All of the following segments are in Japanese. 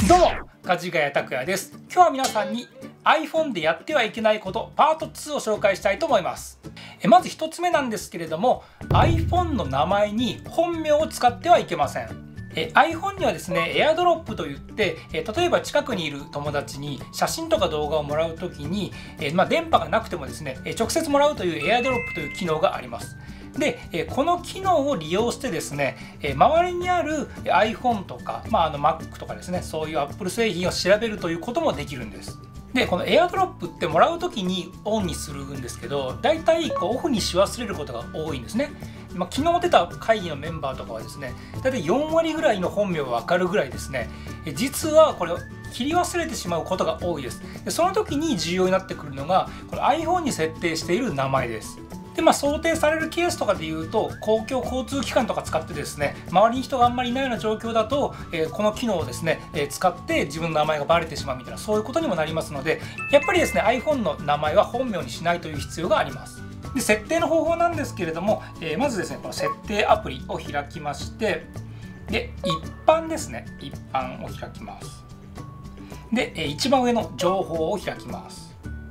どうも、梶ヶ谷拓也です。今日は皆さんに iPhone でやってはいけないことパート2を紹介したいと思います。まず1つ目なんですけれども、 iPhone の名前に本名を使ってはいけません。iPhone にはですね、AirDrop といって、例えば近くにいる友達に写真とか動画をもらうときに、電波がなくてもですね、直接もらうという AirDrop という機能があります。で、この機能を利用してですね、周りにある iPhone とか、Mac とかですね、そういう Apple 製品を調べるということもできるんです。で、この AirDrop ってもらうときにオンにするんですけど、だいたいオフにし忘れることが多いんですね。昨日出た会議のメンバーとかはですね、だいたい4割ぐらいの本名が分かるぐらいですね、実はこれを切り忘れてしまうことが多いです。で、その時に重要になってくるのが、この iPhone に設定している名前です。で、想定されるケースとかでいうと、公共交通機関とか使ってですね、周りに人があんまりいないような状況だと、この機能をですね、使って自分の名前がバレてしまうみたいな、そういうことにもなりますので、やっぱりですね、iPhone の名前は本名にしないという必要があります。で、設定の方法なんですけれども、まずですね、この設定アプリを開きまして、で、一般ですね、一般を開きます。で、一番上の情報を開きます。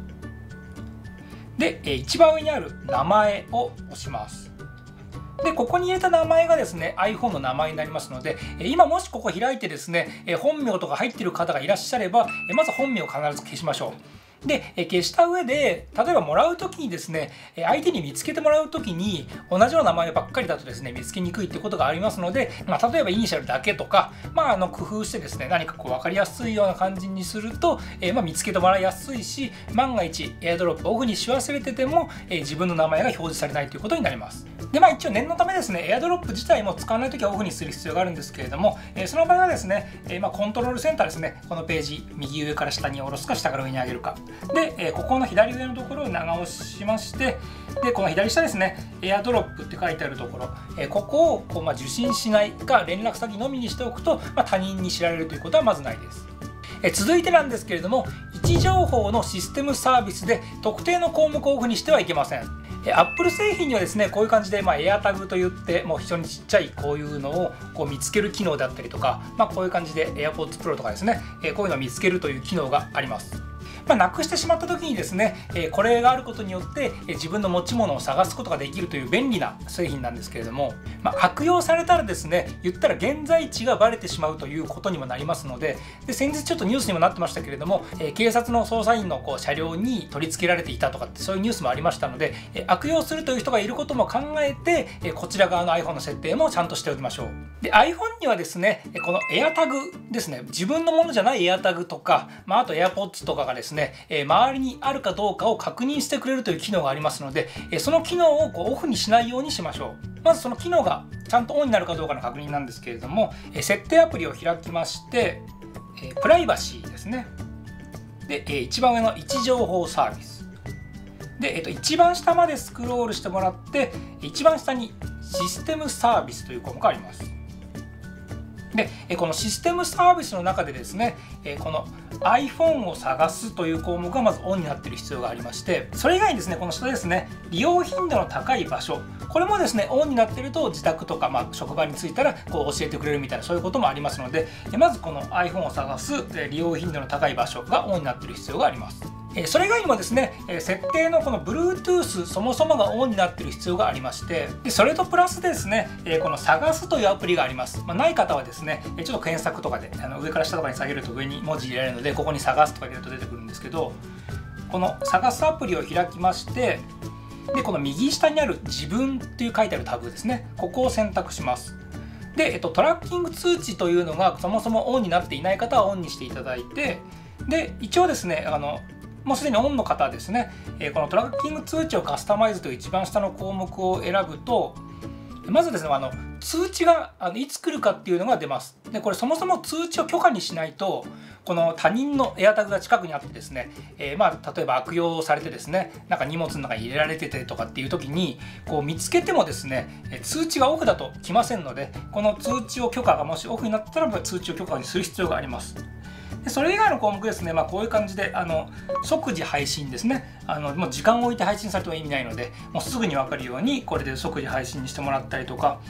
で、一番上にある名前を押します。で、ここに入れた名前がですね、iPhone の名前になりますので、今もしここ開いてですね、本名とか入っている方がいらっしゃれば、まず本名を必ず消しましょう。で、消した上で、例えばもらうときにですね、相手に見つけてもらうときに同じような名前ばっかりだとですね、見つけにくいってことがありますので、例えばイニシャルだけとか、工夫してですね、何か分かりやすいような感じにすると、見つけてもらいやすいし、万が一 AirDrop をオフにし忘れてても、自分の名前が表示されないということになります。で、一応念のためですね、AirDrop 自体も使わないときはオフにする必要があるんですけれども、その場合はですね、コントロールセンターですね、このページ、右上から下に下ろすか、下から上に上げるか。で、ここの左上のところを長押ししまして、で、この左下ですね、AirDrop って書いてあるところ、ここを受信しないか連絡先のみにしておくと、他人に知られるということはまずないです。続いてなんですけれども、位置情報のシステムサービスで特定の項目をオフにしてはいけません。Apple 製品にはですね、こういう感じで、AirTag といって、もう非常にちっちゃいこういうのを見つける機能だったりとか、こういう感じで AirPods Pro とかですね、こういうのを見つけるという機能があります。なくしてしまった時にですね、これがあることによって自分の持ち物を探すことができるという便利な製品なんですけれども、悪用されたらですね、言ったら現在地がバレてしまうということにもなりますので、先日ちょっとニュースにもなってましたけれども、警察の捜査員の車両に取り付けられていたとかってそういうニュースもありましたので、悪用するという人がいることも考えて、こちら側の iPhone の設定もちゃんとしておきましょう。で、iPhone にはですね、この AirTag ですね、自分のものじゃない AirTag とか、あと AirPods とかがですね、周りにあるかどうかを確認してくれるという機能がありますので、その機能をオフにしないようにしましょう。まずその機能がちゃんとオンになるかどうかの確認なんですけれども、設定アプリを開きまして、プライバシーですね。で、一番上の位置情報サービス。で、一番下までスクロールしてもらって、一番下にシステムサービスという項目があります。で、このシステムサービスの中でですね、この iPhone を探すという項目がまずオンになっている必要がありまして、それ以外にですね、この下ですね、利用頻度の高い場所、これもですね、オンになっていると自宅とか、職場に着いたら教えてくれるみたいな、そういうこともありますので、まずこの iPhone を探す利用頻度の高い場所がオンになっている必要があります。それ以外にもですね、設定のこの Bluetooth そもそもがオンになっている必要がありまして、でそれとプラスですね、この探すというアプリがあります。ない方はですね、ちょっと検索とかで上から下とかに下げると上に文字入れられるので、ここに探すとか入れると出てくるんですけど、この探すアプリを開きまして、でこの右下にある自分っていう書いてあるタブですね、ここを選択します。で、トラッキング通知というのがそもそもオンになっていない方はオンにしていただいて、で一応ですね、もうすでにオンの方はですね、このトラッキング通知をカスタマイズという一番下の項目を選ぶと、まずですね、通知がいつ来るかっていうのが出ます。で、これそもそも通知を許可にしないと、この他人の AirTag が近くにあってですね、例えば悪用されてですね、なんか荷物の中に入れられててとかっていう時に、見つけてもですね、通知がオフだと来ませんので、この通知を許可がもしオフになったら通知を許可にする必要があります。でそれ以外の項目ですね、こういう感じで即時配信ですね、もう時間を置いて配信されても意味ないので、もうすぐに分かるようにこれで即時配信にしてもらったりとか、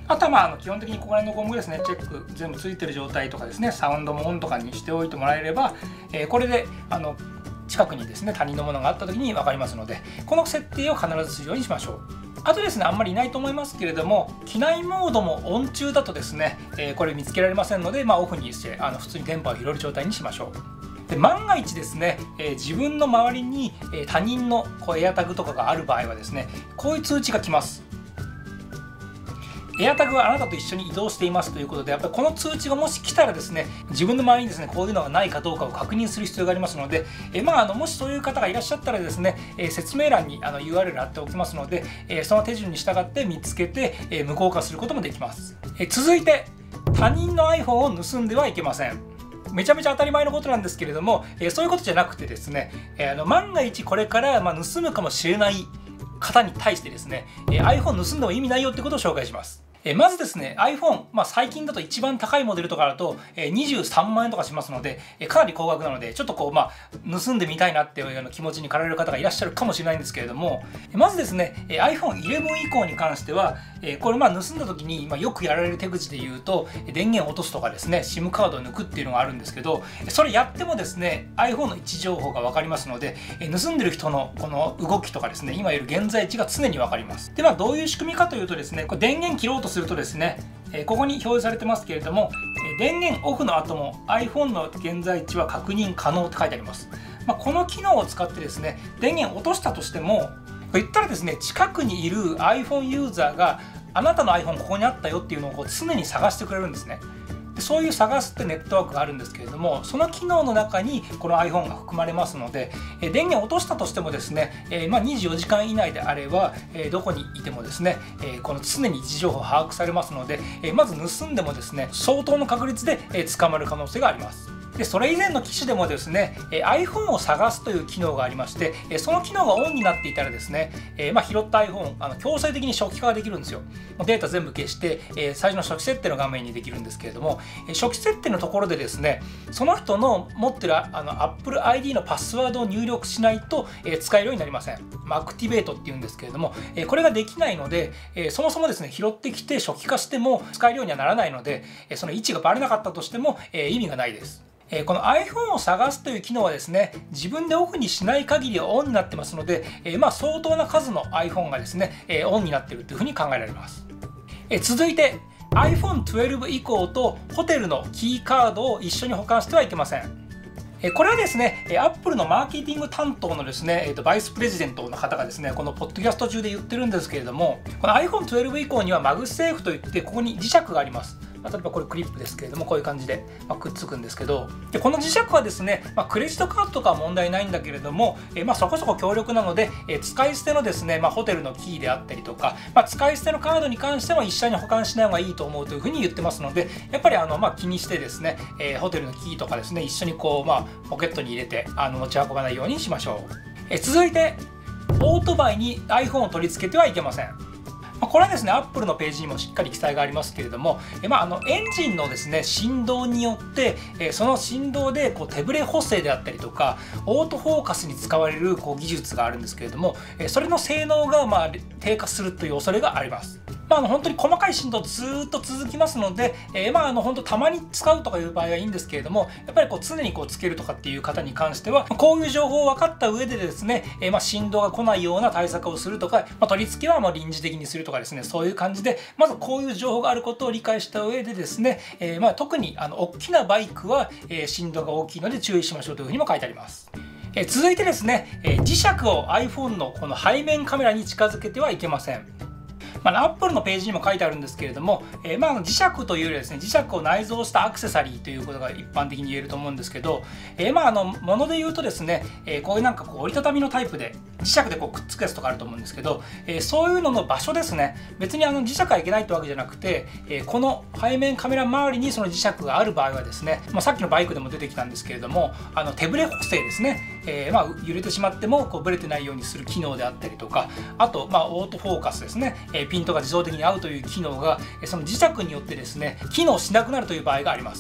あとは基本的にここら辺のゴムですね、チェック全部ついてる状態とかですね、サウンドもオンとかにしておいてもらえれば、これで近くにですね他人のものがあった時に分かりますので、この設定を必ずするようにしましょう。あとですね、あんまりいないと思いますけれども、機内モードもオン中だとですね、これ見つけられませんので、オフにして普通に電波を拾える状態にしましょう。で万が一ですね、自分の周りに他人のエアタグとかがある場合はですね、こういう通知が来ます。エアタグはあなたと一緒に移動していますということで、やっぱりこの通知がもし来たらですね、自分の周りにですねこういうのがないかどうかを確認する必要がありますので、もしそういう方がいらっしゃったらですね、説明欄にURL 貼っておきますので、その手順に従って見つけて無効化することもできます。続いて、他人の iPhone を盗んではいけません。めちゃめちゃ当たり前のことなんですけれども、そういうことじゃなくてですね、万が一これから盗むかもしれない方に対してですね、iPhone 盗んでも意味ないよってことを紹介します。まずですね iPhone、最近だと一番高いモデルとかだと23万円とかしますので、かなり高額なので、ちょっと盗んでみたいなっていうような気持ちに駆られる方がいらっしゃるかもしれないんですけれども、まずですね iPhone11 以降に関しては、これ盗んだ時によくやられる手口で言うと、電源を落とすとかですね SIM カードを抜くっていうのがあるんですけど、それやってもですね iPhone の位置情報が分かりますので、盗んでる人のこの動きとかですね、今いる現在地が常に分かります。でどういう仕組みかというとですね、これ電源切ろうとするとですね、ここに表示されてますけれども、電源オフの後も iPhone の現在地は確認可能って書いてあります。この機能を使ってですね、電源落としたとしても、言ったらですね、近くにいる iPhone ユーザーがあなたの iPhone ここにあったよっていうのを常に探してくれるんですね。そういう探すってネットワークがあるんですけれども、その機能の中にこの iPhone が含まれますので、電源を落としたとしてもですね、24時間以内であればどこにいてもですね、この常に位置情報把握されますので、まず盗んでもですね相当の確率で捕まる可能性があります。でそれ以前の機種でもですね iPhone を探すという機能がありまして、その機能がオンになっていたらですね、拾った iPhone 強制的に初期化ができるんですよ。データ全部消して、最初の初期設定の画面にできるんですけれども、初期設定のところでですね、その人の持ってるApple ID のパスワードを入力しないと、使えるようになりません。アクティベートっていうんですけれども、これができないので、そもそもですね拾ってきて初期化しても使えるようにはならないので、その位置がバレなかったとしても、意味がないです。この iPhone を探すという機能はですね、自分でオフにしない限りはオンになってますので、相当な数の iPhone がですね、オンになっているというふうに考えられます。続いて iPhone12 以降とホテルのキーカードを一緒に保管してはいけません。これはですね、Apple のマーケティング担当のですね、バイスプレジデントの方がですね、このポッドキャスト中で言ってるんですけれども、この iPhone12 以降にはマグセーフといって、ここに磁石があります。例えばこれクリップですけれども、こういう感じでくっつくんですけど、でこの磁石はですね、クレジットカードとかは問題ないんだけれども、そこそこ強力なので、使い捨てのですね、ホテルのキーであったりとか、使い捨てのカードに関しては一緒に保管しない方がいいと思うというふうに言ってますので、やっぱり気にしてですね、ホテルのキーとかですね、一緒にポケットに入れて持ち運ばないようにしましょう。続いてオートバイに iPhone を取り付けてはいけません。これはですね Apple のページにもしっかり記載がありますけれども、エンジンのですね振動によって、その振動で手ブレ補正であったりとかオートフォーカスに使われる技術があるんですけれども、それの性能が低下するという恐れがあります。本当に細かい振動ずっと続きますので、本当たまに使うとかいう場合はいいんですけれども、やっぱり常につけるとかっていう方に関しては、こういう情報を分かった上でですね、振動が来ないような対策をするとか、取り付けは臨時的にするとかですね、そういう感じでまずこういう情報があることを理解した上でですね、特に大きなバイクは、振動が大きいので注意しましょうというふうにも書いてあります。続いてですね、磁石を iPhone のこの背面カメラに近づけてはいけません。Apple のページにも書いてあるんですけれども、磁石というよりはですね、磁石を内蔵したアクセサリーということが一般的に言えると思うんですけど、もので言うとですね、こういう折りたたみのタイプで磁石でくっつくやつとかあると思うんですけど、そういうのの場所ですね、別に磁石がいけないってわけじゃなくて、この背面カメラ周りにその磁石がある場合はですね、さっきのバイクでも出てきたんですけれども、手ブレ補正ですね、揺れてしまってもブレてないようにする機能であったりとか、あとオートフォーカスですね、ピントが自動的に合うという機能がその磁石によってですね機能しなくなるという場合があります。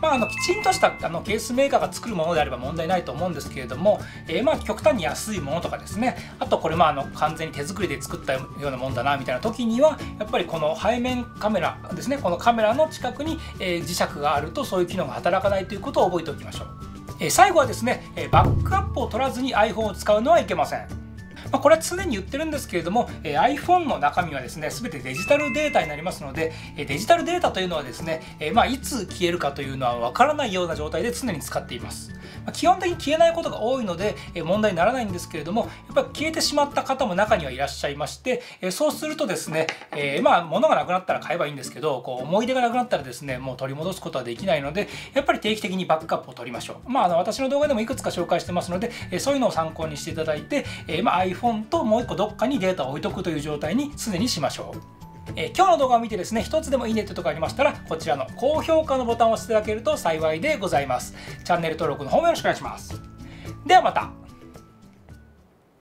きちんとしたケースメーカーが作るものであれば問題ないと思うんですけれども、極端に安いものとかですね、あとこれ完全に手作りで作ったようなもんだなみたいな時には、やっぱりこの背面カメラですね、このカメラの近くに磁石があるとそういう機能が働かないということを覚えておきましょう。最後はですね、バックアップを取らずに iPhone を使うのはいけません。これは常に言ってるんですけれども、iPhone の中身はですね、全てデジタルデータになりますので、デジタルデータというのはですね、いつ消えるかというのは分からないような状態で常に使っています。基本的に消えないことが多いので問題にならないんですけれども、やっぱり消えてしまった方も中にはいらっしゃいまして、そうするとですね、物がなくなったら買えばいいんですけど、思い出がなくなったらですね、もう取り戻すことはできないので、やっぱり定期的にバックアップを取りましょう。私の動画でもいくつか紹介してますので、そういうのを参考にしていただいて、iPhone ともう一個どっかにデータを置いとくという状態に常にしましょう。今日の動画を見てですね、一つでもいいねというところがありましたら、こちらの高評価のボタンを押していただけると幸いでございます。チャンネル登録の方もよろしくお願いします。ではまた。